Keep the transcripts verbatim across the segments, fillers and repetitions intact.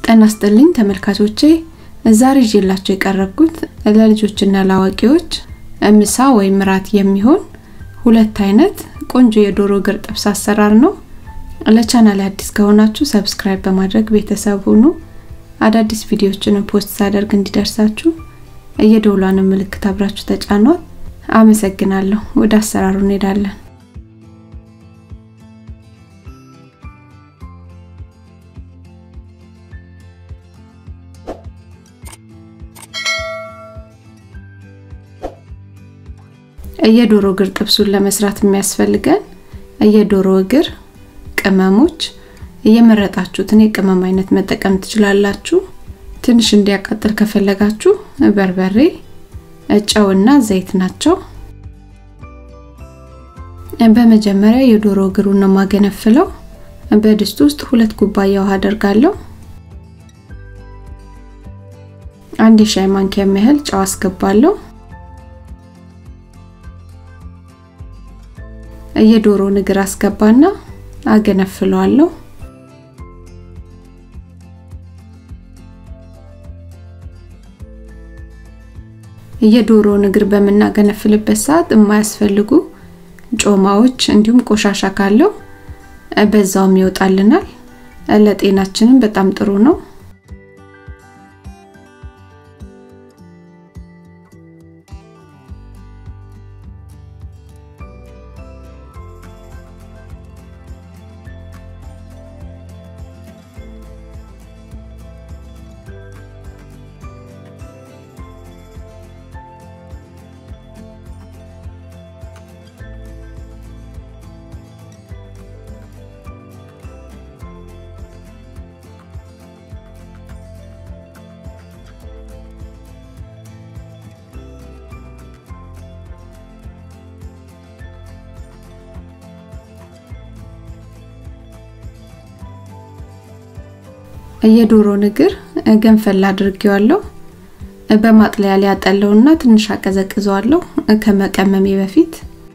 ጤና ይስጥልኝ ተመልካቾቼ ዛሬ ይዤላችሁ የቀረብኩት ለልጆችና ለአዋቂዎች ምሳ ወይም ራት የሚሆን ሁለት አይነት ቆንጆ የዶሮ እግር ጥብስ አሰራር ነው። ለቻናሌ አዲስ ከሆናችሁ ሰብስክራይብ በማድረግ ቤተሰብ ሁኑ። አዳዲስ ቪዲዮዎችን ፖስት ሳደርግ እንዲደርሳችሁ የደወሏን ምልክት አብራችሁ ተጫኗት። አመሰግናለሁ። ወደ አሰራሩ እንሄዳለን። የዶሮ እግር ጥብሱን ለመስራት የሚያስፈልገን የዶሮ እግር፣ ቅመሞች፣ የመረጣችሁትን የቅመም አይነት መጠቀም ትችላላችሁ። ትንሽ እንዲያቃጥል ከፈለጋችሁ በርበሬ፣ ጨውና ዘይት ናቸው። በመጀመሪያ የዶሮ እግሩን ነው ማገነፍለው። በድስት ውስጥ ሁለት ኩባያ ውሃ አደርጋለሁ። አንድ ሻይ ማንኪያ ያህል ጨው አስገባለሁ። የዶሮውን እግር አስገባና አገነፍለዋለሁ። የዶሮውን እግር በመናገነፍልበት ሰዓት የማያስፈልጉ ጮማዎች እንዲሁም ቆሻሻ ካለው በዛው ይወጣልናል። ለጤናችንም በጣም ጥሩ ነው። የዶሮውን እግር ገንፈል አድርጌዋለሁ። በማጥለያ ላይ አጠለውና ትንሽ አቀዘቅዘዋለሁ ከመቀመሜ በፊት።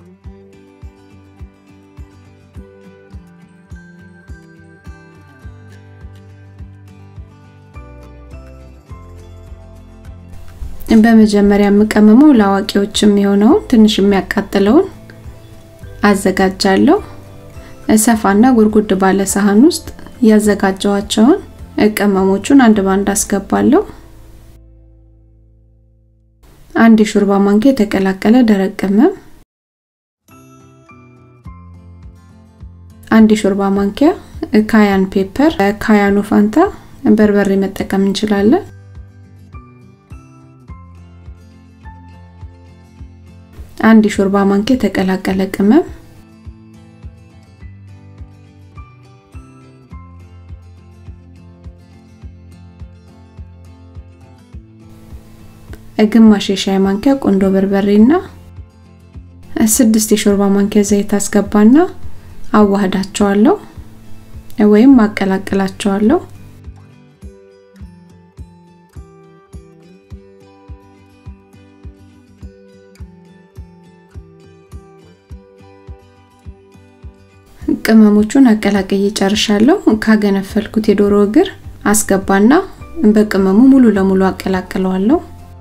በመጀመሪያ መቀመመው ለአዋቂዎች የሚሆነው ትንሽ የሚያቃጥለውን አዘጋጃለሁ። ሰፋና ጉርጉድ ባለ ሳህን ውስጥ ያዘጋጀዋቸውን ቅመሞቹን አንድ ባንድ አስገባለሁ። አንድ ሾርባ ማንኪያ የተቀላቀለ ደረቅ ቅመም፣ አንድ ሾርባ ማንኪያ ካያን ፔፐር፣ ካያኖ ፋንታ በርበሬ መጠቀም እንችላለን። አንድ ሾርባ ማንኪያ የተቀላቀለ ቅመም፣ ግማሽ የሻይ ማንኪያ ቆንዶ በርበሬና ስድስት የሾርባ ማንኪያ ዘይት አስገባና አዋህዳቸዋለሁ ወይም ማቀላቀላቸዋለሁ። ቅመሞቹን አቀላቅዬ ጨርሻለሁ። ካገነፈልኩት የዶሮ እግር አስገባና በቅመሙ ሙሉ ለሙሉ አቀላቅለዋለሁ።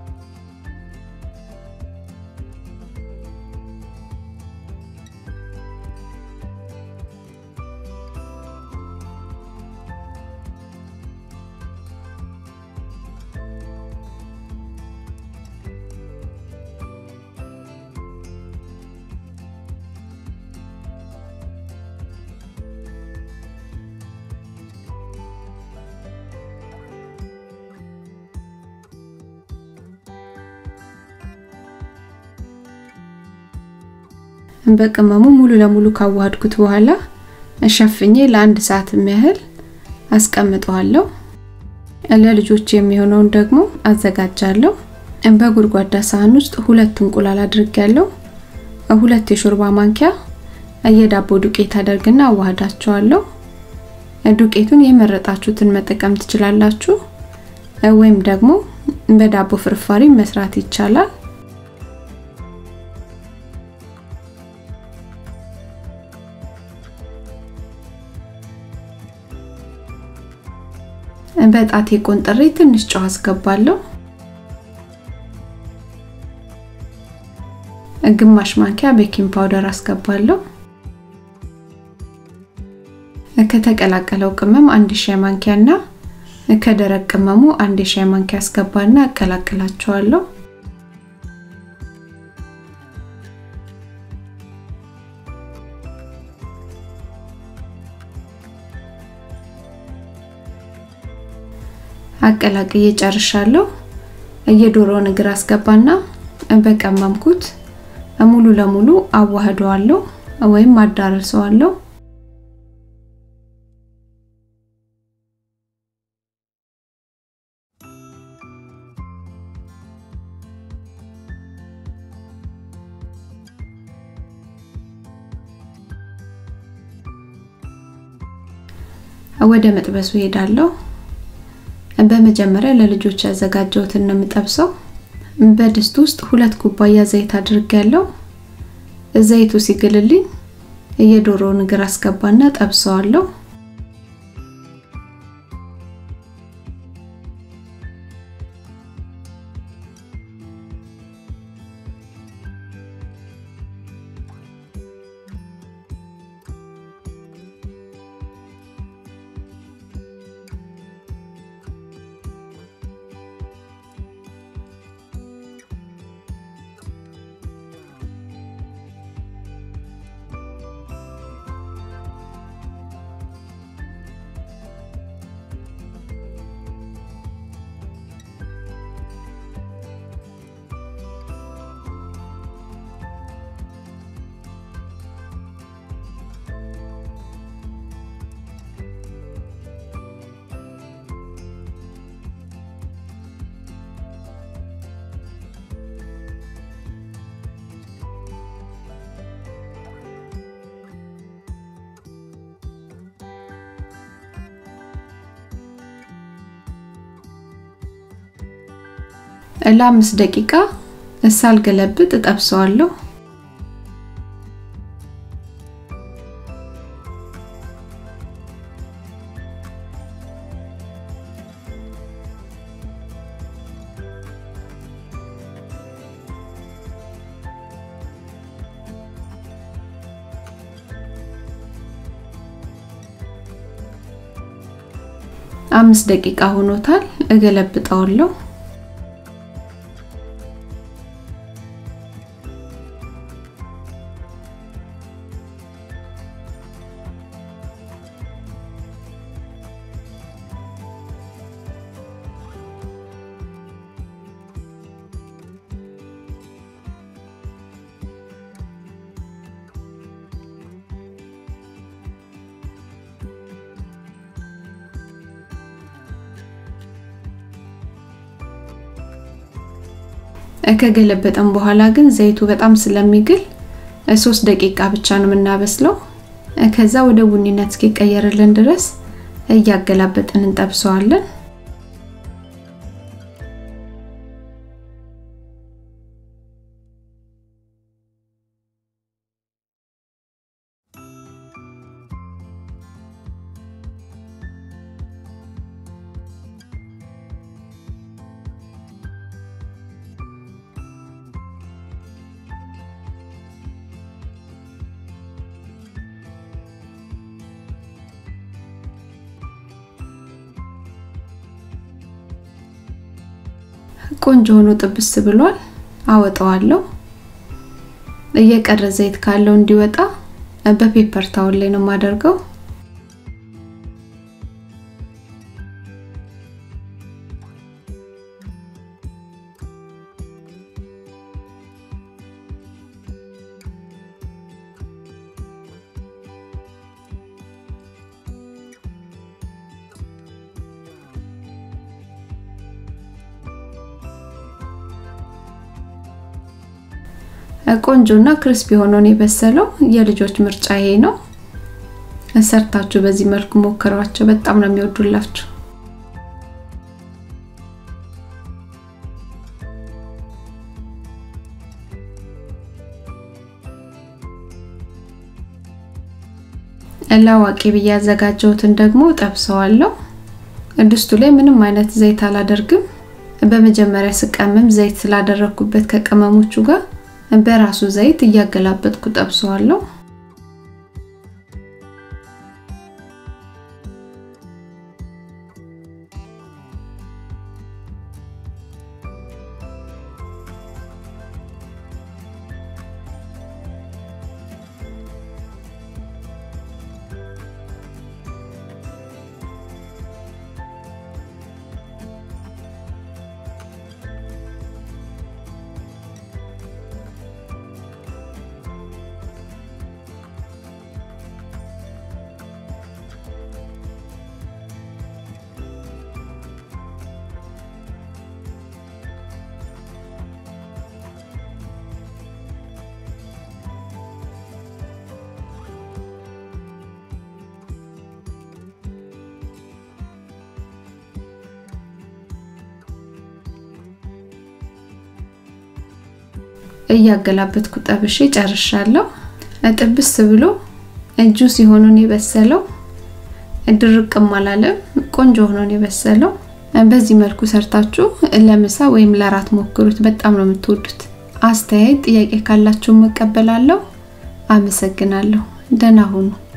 በቅመሙ ሙሉ ለሙሉ ካዋሃድኩት በኋላ ሸፍኜ ለአንድ ሰዓት የሚያህል አስቀምጠዋለሁ። ለልጆች የሚሆነውን ደግሞ አዘጋጃለሁ። በጉርጓዳ ሳህን ውስጥ ሁለት እንቁላል አድርጌያለሁ። ሁለት የሾርባ ማንኪያ የዳቦ ዱቄት አደርግና አዋህዳቸዋለሁ። ዱቄቱን የመረጣችሁትን መጠቀም ትችላላችሁ ወይም ደግሞ በዳቦ ፍርፋሪ መስራት ይቻላል። በጣቴ ቆንጥሬ ትንሽ ጨው አስገባለሁ። ግማሽ ማንኪያ ቤኪንግ ፓውደር አስገባለሁ። ከተቀላቀለው ቅመም አንድ ሻይ ማንኪያና ከደረቅ ቅመሙ አንድ ሻይ ማንኪያ አስገባና አቀላቅላቸዋለሁ። አቀላቅዬ ጨርሻለሁ። የዶሮውን እግር አስገባና በቀመምኩት ሙሉ ለሙሉ አዋህደዋለሁ ወይም አዳርሰዋለሁ። ወደ መጥበሱ ሄዳለሁ። በመጀመሪያ ለልጆች ያዘጋጀሁትን ነው የምጠብሰው። በድስት ውስጥ ሁለት ኩባያ ዘይት አድርጌያለሁ። ዘይቱ ሲግልልኝ የዶሮውን እግር አስገባና ጠብሰዋለሁ። ለአምስት ደቂቃ ሳልገለብጥ እጠብሰዋለሁ። አምስት ደቂቃ ሆኖታል። እገለብጣለሁ። ከገለበጠን በኋላ ግን ዘይቱ በጣም ስለሚግል ሶስት ደቂቃ ብቻ ነው የምናበስለው። ከዛ ወደ ቡኒነት እስኪቀየርልን ድረስ እያገላበጥን እንጠብሰዋለን። ቆንጆ ሆኖ ጥብስ ብሏል። አወጣዋለሁ። እየቀረ ዘይት ካለው እንዲወጣ በፔፐር ታውል ላይ ነው ማደርገው። ቆንጆና ክሪስፒ ሆኖ ነው የበሰለው። የልጆች ምርጫ ይሄ ነው። ሰርታችሁ በዚህ መልኩ ሞክሯቸው። በጣም ነው የሚወዱላችሁ። ለዋቂ ብዬ ያዘጋጀሁትን ደግሞ ጠብሰዋለሁ። ድስቱ ላይ ምንም አይነት ዘይት አላደርግም። በመጀመሪያ ስቀመም ዘይት ስላደረኩበት ከቀመሞቹ ጋር በራሱ ዘይት እያገላበጥኩ ጠብሰዋለሁ። እያገላበጥኩ ጠብሼ ጨርሻለሁ። ጥብስ ብሎ ጁስ ሆኖ ነው የበሰለው። ድርቅም አላለም፣ ቆንጆ ሆኖ ነው የበሰለው። በዚህ መልኩ ሰርታችሁ ለምሳ ወይም ለራት ሞክሩት፣ በጣም ነው የምትወዱት። አስተያየት ጥያቄ ካላችሁ መቀበላለሁ። አመሰግናለሁ። ደህና ሁኑ።